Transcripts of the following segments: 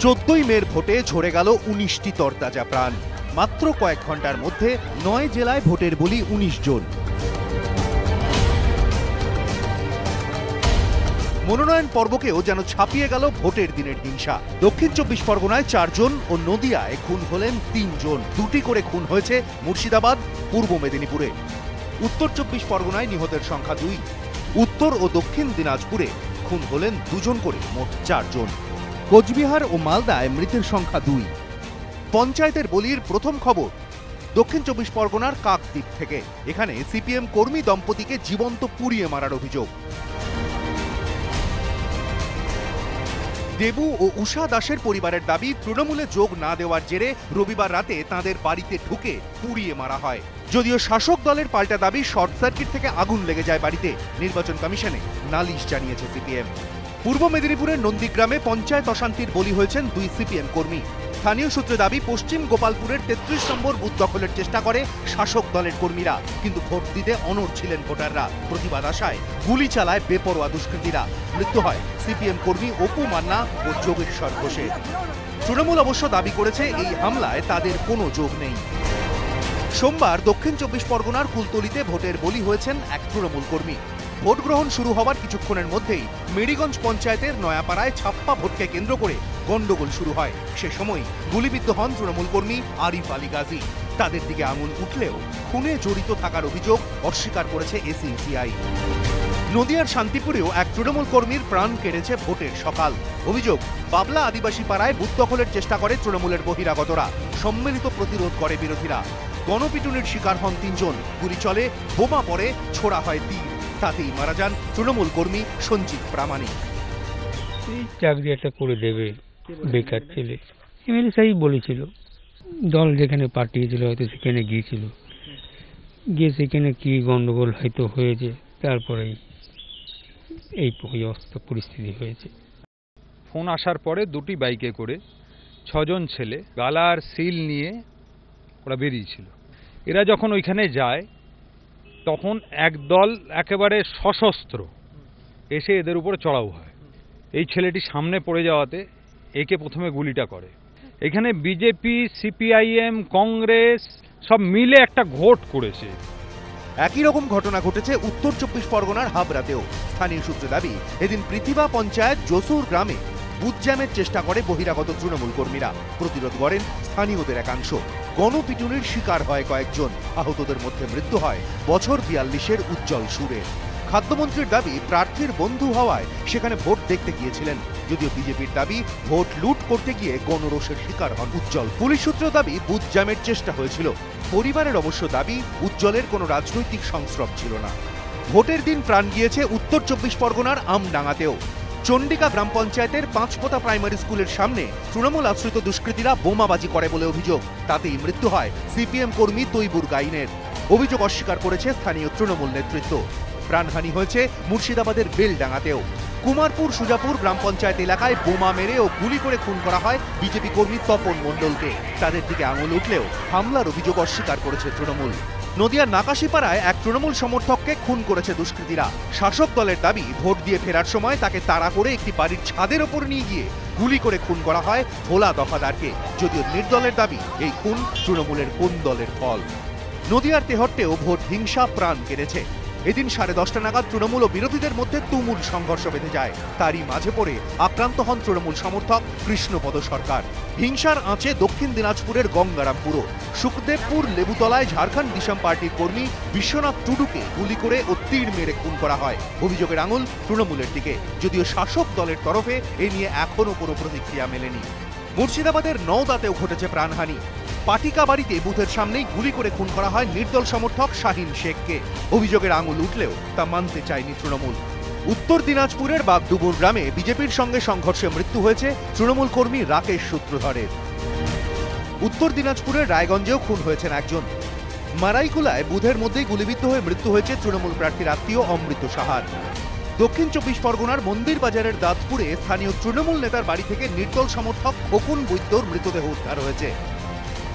14ই মের ভোটে ঝরে গেল 19টি তরতাজা প্রাণ। মাত্র কয়েক ঘন্টার মধ্যে 9 জেলায় ভোটের বলি 19 জন। মনোনয়ন পর্বকেও যেন ছাপিয়ে গেল ভোটের দিনের হিংসা। দক্ষিণ 24 পরগনায় 4 জন ও নদিয়ায় খুন হলেন 3 জন। 2টি করে খুন হয়েছে মুর্শিদাবাদ, পূর্ব মেদিনীপুরে। উত্তর 24 পরগনায় নিহতের সংখ্যা 2। উত্তর ও দক্ষিণ দিনাজপুরে খুন হলেন 2 জন করে, মোট 4 জন। কোচবিহার ও মালদায় মৃতের সংখ্যা 2। পঞ্চায়েতের বলির প্রথম খবর দক্ষিণ 24 পরগনার কাকদ্বীপ থেকে। এখানে সিপিএম কর্মী দম্পতিকে জীবন্ত পুড়িয়ে মারার অভিযোগ। দেবু ও উষা দাসের পরিবারের দাবি, তৃণমূলে যোগ না দেওয়ার জেরে রবিবার রাতে তাঁদের বাড়িতে ঢুকে পুড়িয়ে মারা হয়। যদিও শাসক দলের পাল্টা দাবি, শর্ট সার্কিট থেকে আগুন লেগে যায় বাড়িতে। নির্বাচন কমিশনে নালিশ জানিয়েছে সিপিএম। পূর্ব মেদিনীপুরের নন্দীগ্রামে পঞ্চায়েত অশান্তির বলি হয়েছেন 2 সিপিএম কর্মী। স্থানীয় সূত্রে দাবি, পশ্চিম গোপালপুরের 33 নম্বর বুথ দখলের চেষ্টা করে শাসক দলের কর্মীরা, কিন্তু ভোট দিতে অনড় ছিলেন ভোটাররা। প্রতিবাদ আশায় গুলি চালায় বেপরোয়া দুষ্কৃতীরা। মৃত্যু হয় সিপিএম কর্মী অপু মান্না ও যোগেশ্বর ঘোষের। তৃণমূল অবশ্য দাবি করেছে এই হামলায় তাদের কোনো যোগ নেই। সোমবার দক্ষিণ 24 পরগনার কুলতলিতে ভোটের বলি হয়েছেন এক তৃণমূল কর্মী। ভোট গ্রহণ শুরু হওয়ার কিছুক্ষণের মধ্যেই মেরিগঞ্জ পঞ্চায়েতের নয়াপাড়ায় ছাপ্পা ভোটকে কেন্দ্র করে গন্ডগোল শুরু হয়। সে সময় গুলিবিদ্ধ হন তৃণমূল কর্মী আরিফ আলী গাজী। তাদের দিকে আঙুল উঠলেও খুনে জড়িত থাকার অভিযোগ অস্বীকার করেছে এসইউসিআই। নদিয়ার শান্তিপুরেও এক তৃণমূল কর্মীর প্রাণ কেড়েছে ভোটের সকাল। অভিযোগ, বাবলা আদিবাসী পাড়ায় বুথ দখলের চেষ্টা করে তৃণমূলের বহিরাগতরা। সম্মিলিত প্রতিরোধ করে বিরোধীরা। গণপিটুনির শিকার হন 3 জন। গুলি চলে, বোমা পড়ে, ছোড়া হয় তীর। তাতেই মারা যান তৃণমূল কর্মী সঞ্জিত প্রামাণিক। চাকরি একটা করে দেবে, বেকার ছেলে। এমএলএ সাহেব বলেছিল, দল যেখানে পাঠিয়েছিল হয়তো সেখানে গিয়েছিল, গিয়ে সেখানে কি গন্ডগোল হয়তো হয়েছে, তারপরেই এই অবস্থা পরিস্থিতি হয়েছে। ফোন আসার পরে 2টি বাইকে করে 6 জন ছেলে গালার সিল নিয়ে ওরা বেরিয়েছিল। এরা যখন ওইখানে যায় তখন একদল একেবারে সশস্ত্র এসে এদের উপরে চড়াও হয়। এই ছেলেটি সামনে পড়ে যাওয়াতে একে প্রথমে গুলিটা করে। এখানে বিজেপি, সিপিআইএম, কংগ্রেস সব মিলে একটা ঘোট করেছে। একই রকম ঘটনা ঘটেছে উত্তর 24 পরগনার হাবড়াতেও। স্থানীয় সূত্রে দাবি, এদিন পৃথিবা পঞ্চায়েত জসুর গ্রামে বুথ জ্যামের চেষ্টা করে বহিরাগত তৃণমূল কর্মীরা। প্রতিরোধ করেন স্থানীয়দের একাংশ। গণপিটুনির শিকার হয় কয়েকজন। আহতদের মধ্যে মৃত্যু হয় বছর 42-এর উজ্জ্বল সুরের। খাদ্যমন্ত্রীর দাবি, প্রার্থীর বন্ধু হওয়ায় সেখানে ভোট দেখতে গিয়েছিলেন। যদিও বিজেপির দাবি, ভোট লুট করতে গিয়ে গণরোষের শিকার হন উজ্জ্বল। পুলিশ সূত্রেও দাবি, বুথ জ্যামের চেষ্টা হয়েছিল। পরিবারের অবশ্য দাবি, উজ্জ্বলের কোনো রাজনৈতিক সংস্রব ছিল না। ভোটের দিন প্রাণ গিয়েছে উত্তর 24 পরগনার আমডাঙ্গাতেও। চন্ডিকা গ্রাম পঞ্চায়েতের 5পোতা প্রাইমারি স্কুলের সামনে তৃণমূল আশ্রিত দুষ্কৃতীরা বোমাবাজি করে বলে অভিযোগ। তাতেই মৃত্যু হয় সিপিএম কর্মী তৈবুর গাইনের। অভিযোগ অস্বীকার করেছে স্থানীয় তৃণমূল নেতৃত্ব। প্রাণহানি হয়েছে মুর্শিদাবাদের বেলডাঙ্গাতেও। কুমারপুর সুজাপুর গ্রাম পঞ্চায়েত এলাকায় বোমা মেরে ও গুলি করে খুন করা হয় বিজেপি কর্মী তপন মণ্ডলকে। তাদের দিকে আঙুল উঠলেও হামলার অভিযোগ অস্বীকার করেছে তৃণমূল। নদিয়ার নাকাশিপাড়ায় এক তৃণমূল সমর্থককে খুন করেছে দুষ্কৃতীরা। শাসক দলের দাবি, ভোট দিয়ে ফেরার সময় তাকে তাড়া করে একটি বাড়ির ছাদের ওপর নিয়ে গিয়ে গুলি করে খুন করা হয় ভোলা দফাদারকে। যদিও নির্দলের দাবি, এই খুন তৃণমূলের কোন দলের ফল। নদিয়ার তেহট্টেও ভোট হিংসা প্রাণ কেড়েছে। এদিন 10:30 নাগাদ তৃণমূল ও বিরোধীদের মধ্যে তুমুল সংঘর্ষ বেঁধে যায়। তারই মাঝে পড়ে আক্রান্ত হন তৃণমূল সমর্থক কৃষ্ণপদ সরকার। হিংসার আঁচে দক্ষিণ দিনাজপুরের গঙ্গারামপুরও। সুখদেবপুর লেবুতলায় ঝাড়খণ্ড দিশম পার্টির কর্মী বিশ্বনাথ টুডুকে গুলি করে ও তীর মেরে খুন করা হয়। অভিযোগের আঙুল তৃণমূলের দিকে, যদিও শাসক দলের তরফে এ নিয়ে এখনও কোনো প্রতিক্রিয়া মেলেনি। মুর্শিদাবাদের নওদাতেও ঘটেছে প্রাণহানি। পাটিকা বাড়িতে বুথের সামনেই গুলি করে খুন করা হয় নির্দল সমর্থক শাহিন শেখকে। অভিযোগের আঙুল উঠলেও তা মানতে চায়নি তৃণমূল। উত্তর দিনাজপুরের বাগডুবুর গ্রামে বিজেপির সঙ্গে সংঘর্ষে মৃত্যু হয়েছে তৃণমূল কর্মী রাকেশ সূত্রধরের। উত্তর দিনাজপুরের রায়গঞ্জেও খুন হয়েছেন একজন। মারাইকুলায় বুথের মধ্যেই গুলিবিদ্ধ হয়ে মৃত্যু হয়েছে তৃণমূল প্রার্থীর আত্মীয় অমৃত সাহার। দক্ষিণ 24 পরগনার মন্দির বাজারের দাঁতপুরে স্থানীয় তৃণমূল নেতার বাড়ি থেকে নির্দল সমর্থক খোকন বৈদ্যর মৃতদেহ উদ্ধার হয়েছে।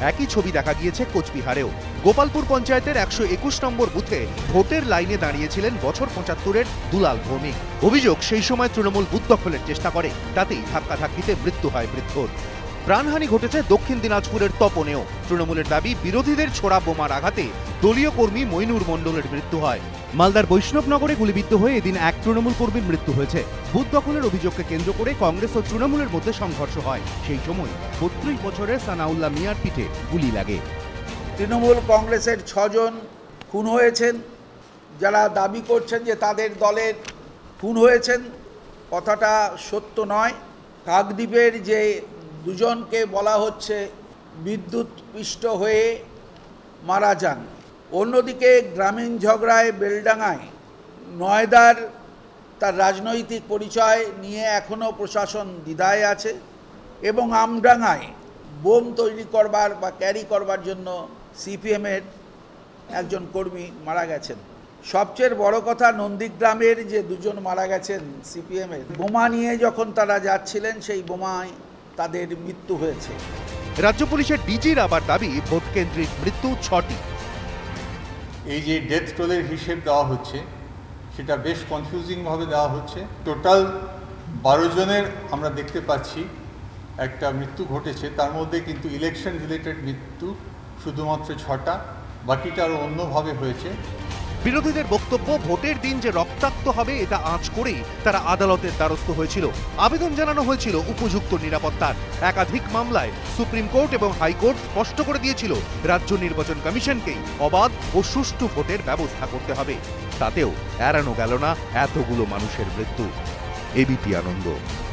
একই ছবি দেখা গিয়েছে কোচবিহারেও। গোপালপুর পঞ্চায়েতের 121 নম্বর বুথে ভোটের লাইনে দাঁড়িয়েছিলেন বছর 75-এর দুলাল ভৌমিক। অভিযোগ, সেই সময় তৃণমূল বুথ দখলের চেষ্টা করে, তাতেই ধাক্কাধাক্কিতে মৃত্যু হয় বৃদ্ধর। প্রাণহানি ঘটেছে দক্ষিণ দিনাজপুরের তপনেও। তৃণমূলের দাবি, বিরোধীদের ছোড়া বোমার আঘাতে দলীয় কর্মী মইনুর মণ্ডলের মৃত্যু হয়। মালদার বৈষ্ণবনগরে গুলিবিদ্ধ হয়ে এদিন এক তৃণমূল কর্মীর মৃত্যু হয়েছে। বুথ দখলের অভিযোগকে কেন্দ্র করে কংগ্রেস ও তৃণমূলের মধ্যে সংঘর্ষ হয়। সেই সময় 32 বছরের সানাউল্লাহ মিয়ার পিঠে গুলি লাগে। তৃণমূল কংগ্রেসের 6 জন খুন হয়েছেন। যারা দাবি করছেন যে তাদের দলের খুন হয়েছেন, কথাটা সত্য নয়। কাকদ্বীপের যে 2 জনকে বলা হচ্ছে বিদ্যুৎ পৃষ্ঠ হয়ে মারা যান। অন্যদিকে গ্রামীণ ঝগড়ায় বেলডাঙ্গায় নয়দার তার রাজনৈতিক পরিচয় নিয়ে এখনও প্রশাসন দ্বিধায় আছে, এবং আমডাঙ্গায় বোম তৈরি করবার বা ক্যারি করবার জন্য সিপিএমের একজন কর্মী মারা গেছেন। সবচেয়ে বড় কথা, নন্দীগ্রামের যে 2 জন মারা গেছেন সিপিএমের, বোমা নিয়ে যখন তারা যাচ্ছিলেন সেই বোমায় তাদের মৃত্যু হয়েছে। রাজ্য পুলিশের ডিজির আবার দাবি, ভোট কেন্দ্রিক মৃত্যু 6টি। এই যে ডেথ টোলের হিসেব দেওয়া হচ্ছে সেটা বেশ কনফিউজিংভাবে দেওয়া হচ্ছে। টোটাল 12 জনের আমরা দেখতে পাচ্ছি একটা মৃত্যু ঘটেছে, তার মধ্যে কিন্তু ইলেকশন রিলেটেড মৃত্যু শুধুমাত্র 6টা, বাকিটা আরও অন্যভাবে হয়েছে। বিরোধীদের বক্তব্য, ভোটের দিন যে রক্তাক্ত হবে এটা আঁচ করেই তারা আদালতের দ্বারস্থ হয়েছিল। আবেদন জানানো হয়েছিল উপযুক্ত নিরাপত্তার। একাধিক মামলায় সুপ্রিম কোর্ট এবং হাইকোর্ট স্পষ্ট করে দিয়েছিল রাজ্য নির্বাচন কমিশনকেই অবাধ ও সুষ্ঠু ভোটের ব্যবস্থা করতে হবে। তাতেও এড়ানো গেল না এতগুলো মানুষের মৃত্যু। এবিপি আনন্দ।